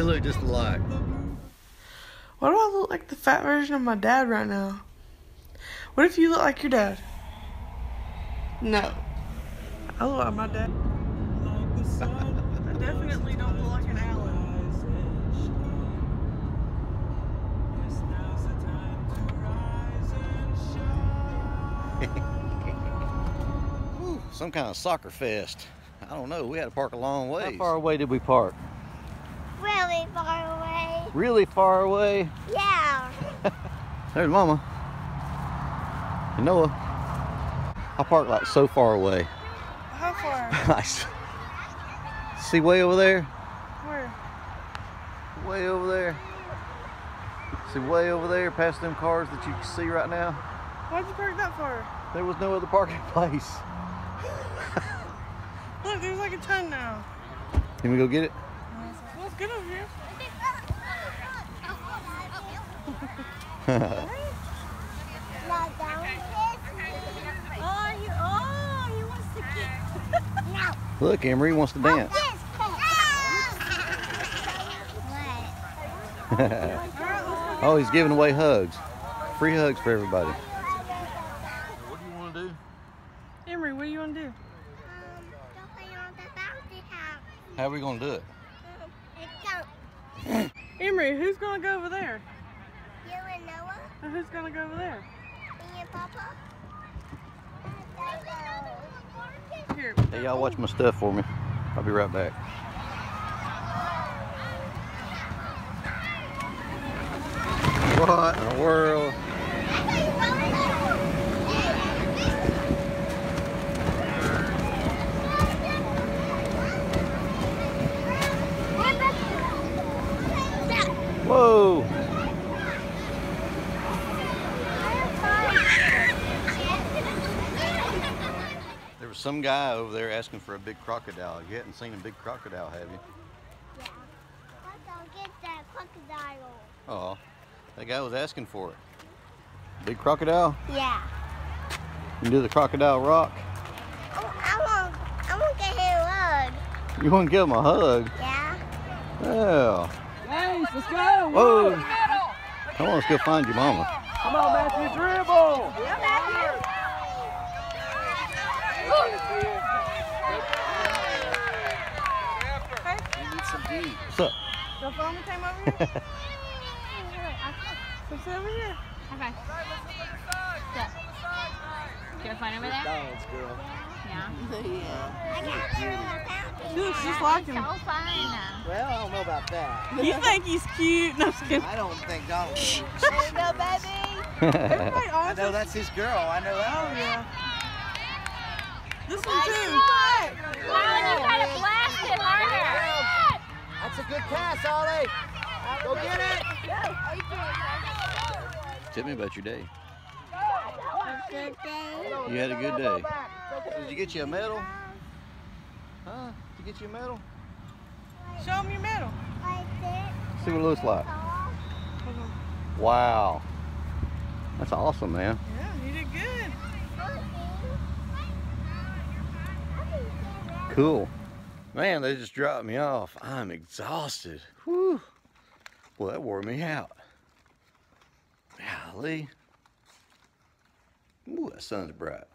we look just alike? Why do I look like the fat version of my dad right now? What if you look like your dad? No. I look like my dad. I definitely don't look like an Alan. Whew, some kind of soccer fest. I don't know. We had to park a long way. How far away did we park? Really far away. Really far away? Yeah. There's Mama. And Noah. I parked like so far away. How far? See way over there? Where? Way over there. See way over there past them cars that you can see right now? Why'd you park that far? There was no other parking place. Look, there's like a ton now. Can we go get it? Well, it's good over here. He wants to get. Look, Emery wants to dance. Oh, he's giving away hugs. Free hugs for everybody. What do you want to do? Emery, what do you want to do? How are we going to do it? Emery, who's going to go over there? You and Noah? And who's going to go over there? Me and Papa? Here. Hey, y'all watch my stuff for me. I'll be right back. What in the world? Whoa! There was some guy over there asking for a big crocodile. You hadn't seen a big crocodile, have you? Yeah. Let's go get that crocodile. Oh, that guy was asking for it. Big crocodile? Yeah. You can do the crocodile rock? I want to get him a hug. You want to give him a hug? Yeah. Yeah. Guys, let's go. Whoa. Come on, let's go find your mama. Come on, Matthew, dribble. Yeah, Matthew. You need some D. What's up? The phone came over here? So sit over here. Okay. Do you find over there? Dogs, girl. Yeah. I got you. She looks just like him. So fun. Well, I don't know about that. You think he's cute? No, I'm just kidding. I don't think Donald is. No, baby. Everybody I always know that's his girl. I know that. Oh, yeah. This one, too. Wow, you gotta blast it harder. That's a good pass, Ollie. Go get it. Tell me about your day. Good day. You had a good day. Did you get you a medal? Huh? Did you get you a medal? Show him your medal. Like this. See what it looks like. Wow. That's awesome, man. Yeah, you did good. Cool. Man, they just dropped me off. I'm exhausted. Whew. Well, that wore me out. Golly. Ooh, that sun's bright.